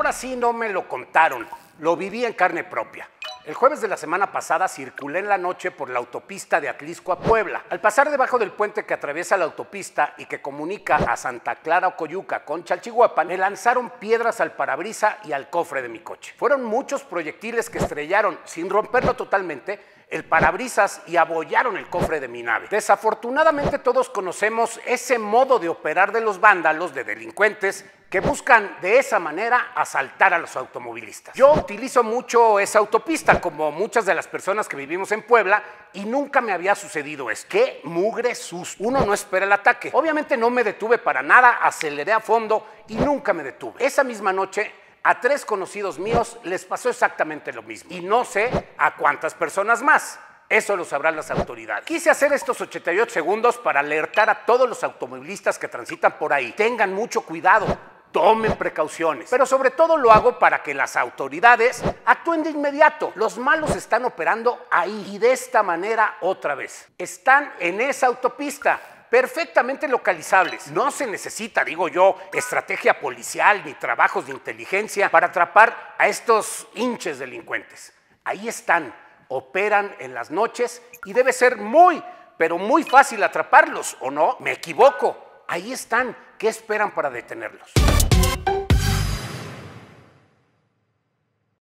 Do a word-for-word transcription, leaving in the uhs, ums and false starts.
ahora sí no me lo contaron, lo viví en carne propia. El jueves de la semana pasada circulé en la noche por la autopista de Atlixco a Puebla. Al pasar debajo del puente que atraviesa la autopista y que comunica a Santa Clara Ocoyuca con Chalchihuapan, me lanzaron piedras al parabrisa y al cofre de mi coche. Fueron muchos proyectiles que estrellaron, sin romperlo totalmente, el parabrisas y abollaron el cofre de mi nave. Desafortunadamente todos conocemos ese modo de operar de los vándalos, de delincuentes, que buscan de esa manera asaltar a los automovilistas. Yo utilizo mucho esa autopista, como muchas de las personas que vivimos en Puebla, y nunca me había sucedido esto. ¡Qué mugre susto! Uno no espera el ataque. Obviamente no me detuve para nada, aceleré a fondo y nunca me detuve. Esa misma noche, a tres conocidos míos les pasó exactamente lo mismo. Y no sé a cuántas personas más. Eso lo sabrán las autoridades. Quise hacer estos ochenta y ocho segundos para alertar a todos los automovilistas que transitan por ahí. Tengan mucho cuidado, tomen precauciones. Pero sobre todo lo hago para que las autoridades actúen de inmediato. Los malos están operando ahí y de esta manera otra vez. Están en esa autopista, perfectamente localizables. No se necesita, digo yo, estrategia policial ni trabajos de inteligencia para atrapar a estos hinches delincuentes. Ahí están, operan en las noches y debe ser muy, pero muy fácil atraparlos, ¿o no? Me equivoco. Ahí están. ¿Qué esperan para detenerlos?